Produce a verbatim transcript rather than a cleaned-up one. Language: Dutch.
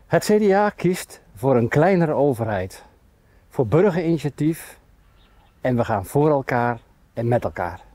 Het C D A kiest voor een kleinere overheid, voor burgerinitiatief en we gaan voor elkaar en met elkaar.